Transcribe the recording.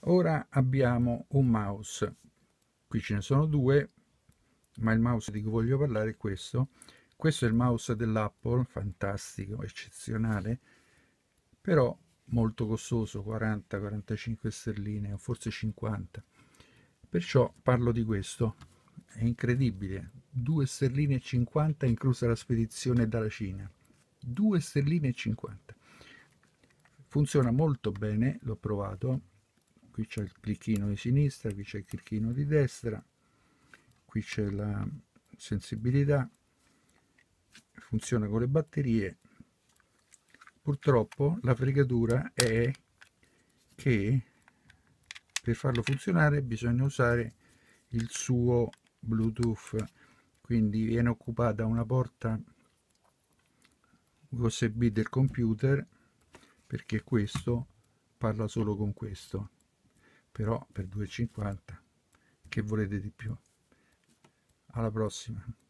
Ora abbiamo un mouse, qui ce ne sono due, ma il mouse di cui voglio parlare è questo. Questo è il mouse dell'Apple, fantastico, eccezionale, però molto costoso, 40-45 sterline o forse 50. Perciò parlo di questo. È incredibile, 2 sterline e 50 inclusa la spedizione dalla Cina. 2 sterline e 50. Funziona molto bene, l'ho provato. Qui c'è il clicchino di sinistra, qui c'è il clicchino di destra, qui c'è la sensibilità, funziona con le batterie. Purtroppo la fregatura è che per farlo funzionare bisogna usare il suo Bluetooth, quindi viene occupata una porta USB del computer, perché questo parla solo con questo, però per 2,50 che volete di più? Alla prossima.